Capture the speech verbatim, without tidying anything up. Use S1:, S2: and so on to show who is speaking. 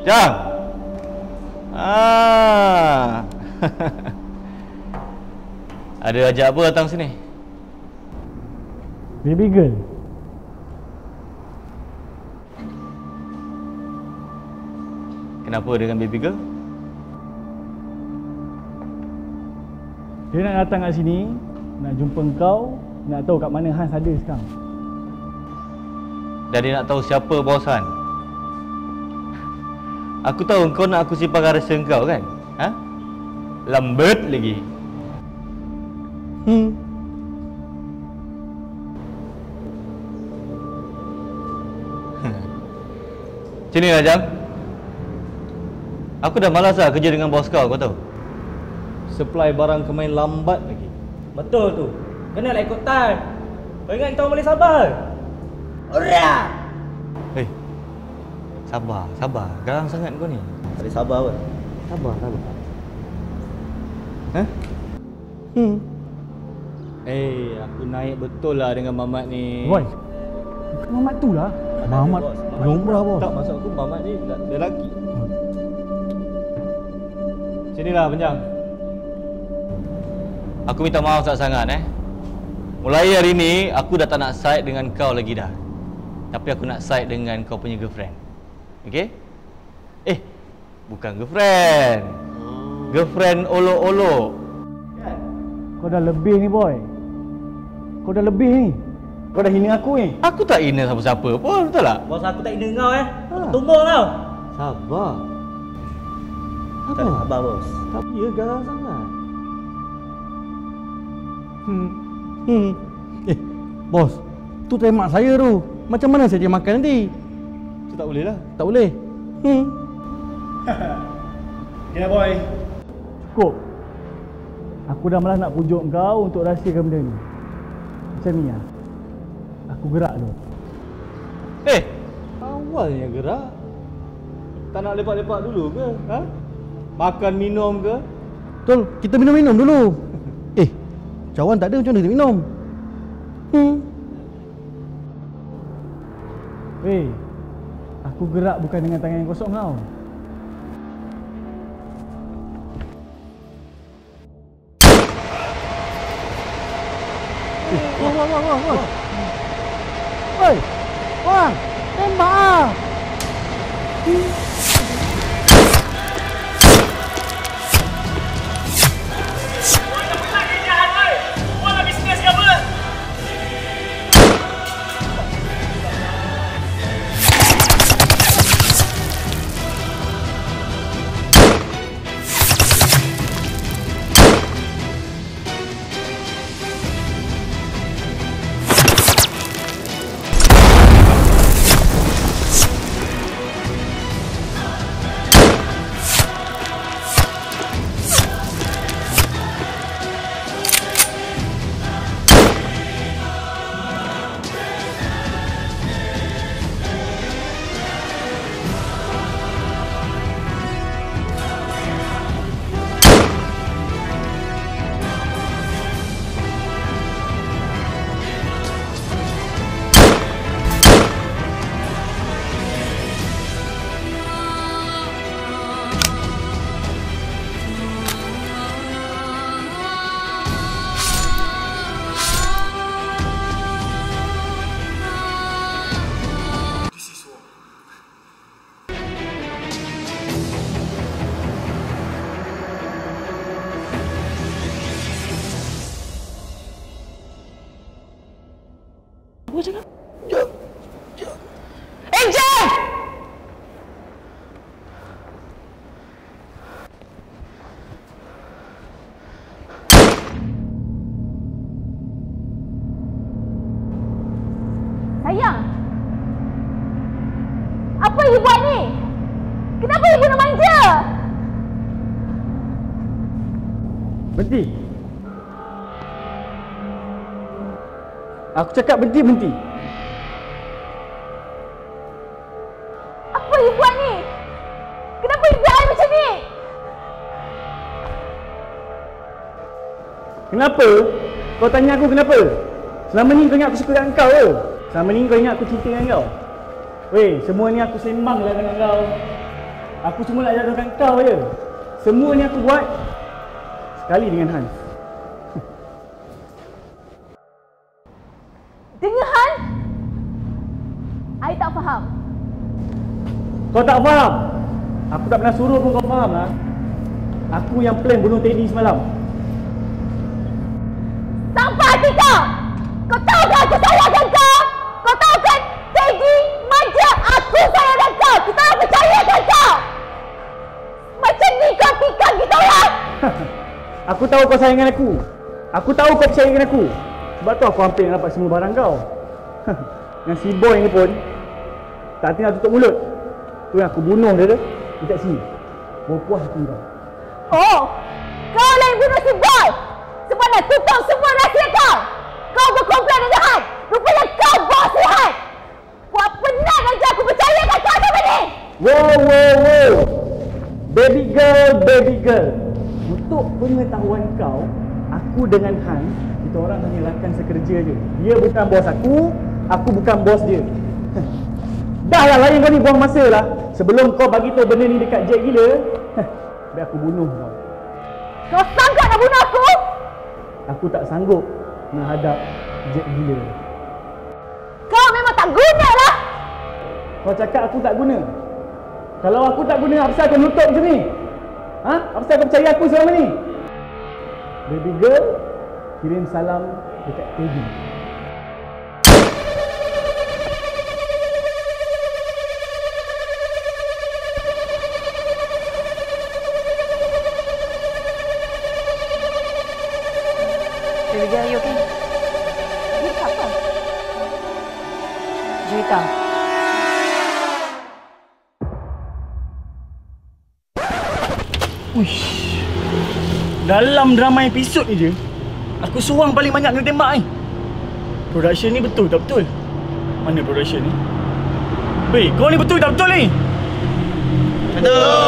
S1: Jang. Ah. Ada ajak apa datang sini?
S2: Baby girl.
S1: Kenapa dengan baby girl?
S2: Dia nak datang kat sini, nak jumpa kau, nak tahu kat mana Hans ada sekarang.
S1: Dan dia nak tahu siapa bos Han. Aku tahu kau nak aku simpan rahsia kau kan? Ha? Lambat lagi.
S2: Hmm.
S1: Macam ni lah Jam. Aku dah malas lah kerja dengan bos kau, kau tahu. Supply barang kemain lambat lagi.
S3: Betul tu. Kena lah ikut time. Kau ingat kita orang boleh sabar? Ora!
S1: Hei. Sabar, sabar. Garang sangat kau ni.
S3: Tak boleh sabar pun. Sabar, sabar.
S1: Ha?
S2: Hmm.
S1: Eh, aku naik betul lah dengan Mamat ni.
S2: Boy. Bukan Mamat tu lah. Mamat Lumrah bos.
S1: Tak, maksud aku Mamat ni lelaki. Sinilah Penjang. Aku minta maaf sangat-sangat eh. Mulai hari ni aku dah tak nak side dengan kau lagi dah. Tapi aku nak side dengan kau punya girlfriend. Okey? Eh, bukan girlfriend. Girlfriend olok-olok.
S2: Kan? Kau dah lebih ni boy. Kau dah lebih ni. Kau dah hina aku ni.
S1: Aku tak hina siapa-siapa pun, betul tak?
S3: Bos aku tak hina kau eh.
S1: Ha.
S3: Tumbuk kau.
S1: Sabar.
S3: Tak ada sabar bos.
S1: Tapi ya garang sangat.
S2: Hmm. Hmm. Eh, bos. Tu tembak saya tu. Macam mana saya dia makan nanti?
S1: Itu tak boleh lah.
S2: Tak boleh. Hmm. Ya boy. Cukup. Aku dah malas nak pujuk kau untuk rahsiakan benda ni. Macam ni lah. Aku gerak tu.
S1: Eh, awalnya gerak. Tak nak lepak-lepak dulu ke? Ha? Makan minum ke?
S2: Betul, kita minum-minum dulu. Eh, cawan tak ada macam mana kita minum? Hmm. Weh, aku gerak bukan dengan tangan yang kosong kau. Eh, wah, wah, wah, wah, wah. Oi, wang, tembak ah. Hmm.
S4: Apa cakap? Jom. Jom. Eh, jom!
S5: Sayang, apa you buat ni? Kenapa you guna manja?
S2: Berhenti. Aku cakap berhenti, berhenti.
S5: Apa you buat ni? Kenapa you buat macam ni?
S2: Kenapa? Kau tanya aku kenapa? Selama ni kau ingat aku suka dengan kau ke? Selama ni kau ingat aku cinta dengan kau? Weh, semua ni aku sembang lah dengan kau. Aku cuma nak jatuhkan kau je. Semua ni aku buat sekali dengan Hans.
S5: Dengan Hans? I tak faham.
S2: Kau tak faham? Aku tak pernah suruh pun kau faham lah. Aku yang plan bunuh Teddy semalam.
S5: Sampai hati kau! Kau tahu kan aku sayangkan kau? Kau tahu kan Teddy manja aku sayangkan kau? Kita orang percayakan kau! Macam ni kau tikam kita orang!
S2: Aku tahu kau sayangkan aku. Aku tahu kau percaya dengan aku. Sebab tu aku hampir nak dapat semua barang kau. Yang si boy ni pun tak tinggal tutup mulut. Tu yang aku bunuh dia tu dekat sini. Berpuas hati kau.
S5: Oh! Kau lah yang bunuh si boy! Sebab nak tutup semua rahsia kau! Kau berkomplain dengan Han! Rupanya kau bos si Han! Buat penat aja aku percayakan kau sama ni!
S2: Wow, wow, wow! Baby girl, baby girl. Untuk pengetahuan kau, aku dengan Han, kita orang hanya rakan sekerja je. Dia bukan bos aku, aku bukan bos dia. Dah lah, lain kau ni buang masa lah. Sebelum kau bagi tahu benda ni dekat Jack gila, biar aku bunuh kau.
S5: Kau sanggup nak bunuh aku?
S2: Aku tak sanggup menghadap Jack gila.
S5: Kau memang tak guna lah!
S2: Kau cakap aku tak guna. Kalau aku tak guna, apa pasal kau nutup macam ni? Ha? Apa pasal kau percaya aku selama ni? Baby girl, kirim salam dekat Teddy.
S4: Baby girl, you okay?
S5: Ni siapa?
S4: Juwita.
S2: Uish. Dalam drama episod ni je, aku seorang paling banyak kena tembak ni. Production ni betul tak betul? Mana production ni? Weh, kau ni betul tak betul ni?
S1: Betul.